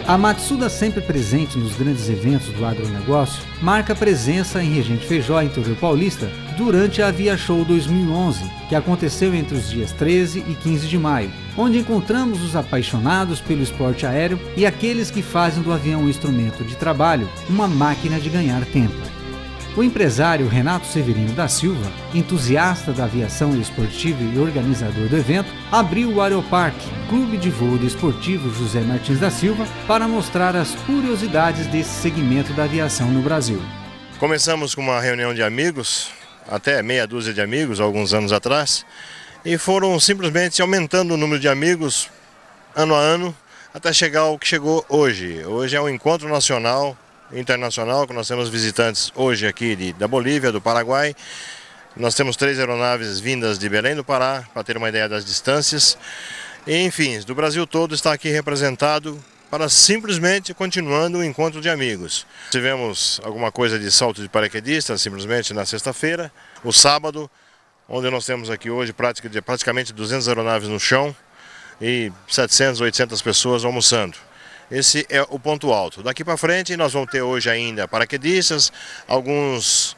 A Matsuda, sempre presente nos grandes eventos do agronegócio, marca presença em Regente Feijó, interior paulista, durante a Avia Show 2011, que aconteceu entre os dias 13 e 15 de maio, onde encontramos os apaixonados pelo esporte aéreo e aqueles que fazem do avião um instrumento de trabalho, uma máquina de ganhar tempo. O empresário Renato Severino da Silva, entusiasta da aviação esportiva e organizador do evento, abriu o Aeroparque, clube de voo desportivo José Martins da Silva, para mostrar as curiosidades desse segmento da aviação no Brasil. Começamos com uma reunião de amigos, até meia dúzia de amigos, alguns anos atrás, e foram simplesmente aumentando o número de amigos ano a ano, até chegar ao que chegou hoje. Hoje é um encontro nacional, internacional, que nós temos visitantes hoje aqui da Bolívia, do Paraguai. Nós temos 3 aeronaves vindas de Belém do Pará, para ter uma ideia das distâncias. E, enfim, do Brasil todo está aqui representado para simplesmente continuando o encontro de amigos. Tivemos alguma coisa de salto de paraquedistas, simplesmente na sexta-feira. O sábado, onde nós temos aqui hoje praticamente 200 aeronaves no chão e 700, 800 pessoas almoçando. Esse é o ponto alto. Daqui para frente nós vamos ter hoje ainda paraquedistas, alguns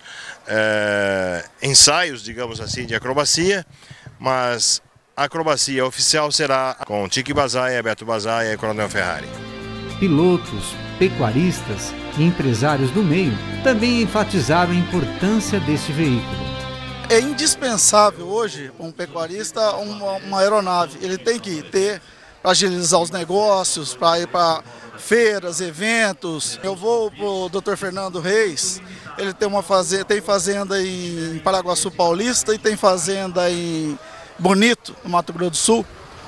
ensaios, digamos assim, de acrobacia, mas a acrobacia oficial será com Tiki Bazaia, Beto Bazaia e Coronel Ferrari. Pilotos, pecuaristas e empresários do meio também enfatizaram a importância deste veículo. É indispensável hoje um pecuarista uma aeronave. Ele tem que ter para agilizar os negócios, para ir para feiras, eventos. Eu vou para o Dr. Fernando Reis, ele tem fazenda em Paraguaçu Paulista e tem fazenda em Bonito, no Mato Grosso do Sul.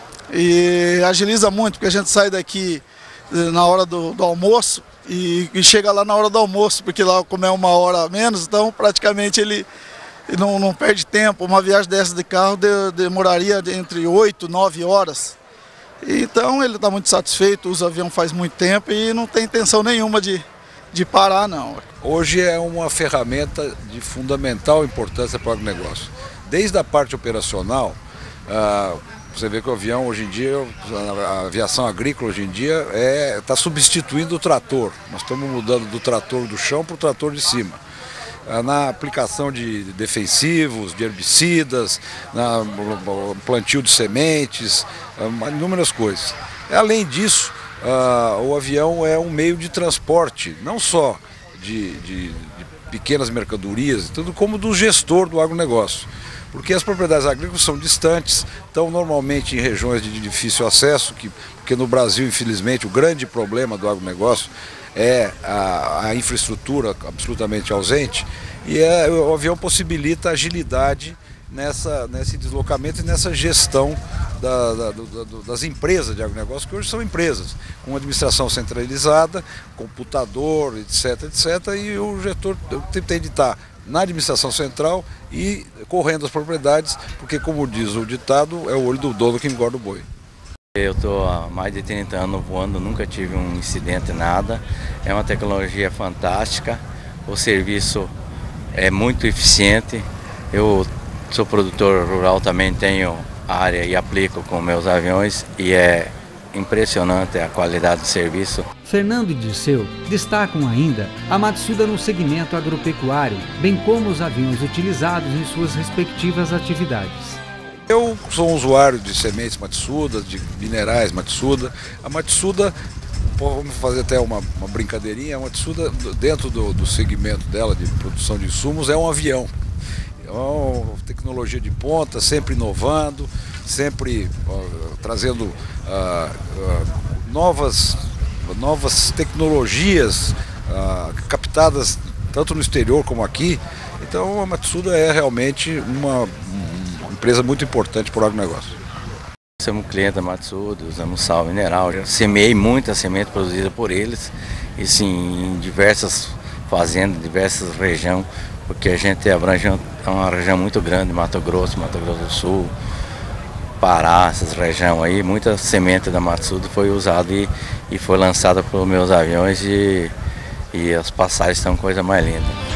E agiliza muito, porque a gente sai daqui na hora do almoço e chega lá na hora do almoço, porque lá como é 1 hora a menos, então praticamente ele não perde tempo. Uma viagem dessa de carro demoraria entre 8 e 9 horas. Então ele está muito satisfeito, usa o avião faz muito tempo e não tem intenção nenhuma de parar, não. Hoje é uma ferramenta de fundamental importância para o agronegócio. Desde a parte operacional, você vê que o avião hoje em dia, a aviação agrícola hoje em dia está substituindo o trator. Nós estamos mudando do trator do chão para o trator de cima. Na aplicação de defensivos, de herbicidas, no plantio de sementes, inúmeras coisas. Além disso, o avião é um meio de transporte, não só de pequenas mercadorias, tudo como do gestor do agronegócio. Porque as propriedades agrícolas são distantes, estão normalmente em regiões de difícil acesso, porque no Brasil, infelizmente, o grande problema do agronegócio é a infraestrutura absolutamente ausente, e o avião possibilita agilidade nesse deslocamento e nessa gestão das empresas de agronegócio, que hoje são empresas, com administração centralizada, computador, etc, e o gestor tem de estar na administração central e correndo as propriedades, porque, como diz o ditado, é o olho do dono que engorda o boi. Eu estou há mais de 30 anos voando, nunca tive um incidente, nada. É uma tecnologia fantástica, o serviço é muito eficiente. Eu sou produtor rural, também tenho área e aplico com meus aviões e é impressionante a qualidade do serviço. Fernando e Dirceu destacam ainda a Matsuda no segmento agropecuário, bem como os aviões utilizados em suas respectivas atividades. Eu sou um usuário de sementes Matsuda, de minerais Matsuda. A Matsuda, vamos fazer até uma brincadeirinha, a Matsuda, dentro do segmento dela de produção de insumos, é um avião. É uma tecnologia de ponta, sempre inovando, sempre trazendo novas tecnologias captadas tanto no exterior como aqui. Então a Matsuda é realmente uma empresa muito importante para o agronegócio. Somos cliente da Matsuda, usamos sal mineral. Eu semeei muita semente produzida por eles, e sim, em diversas fazendas, diversas regiões, porque a gente abrange uma região muito grande, Mato Grosso do Sul, Pará, essas regiões aí. Muita semente da Matsuda foi usada e foi lançada pelos meus aviões, e as passagens são coisa mais linda.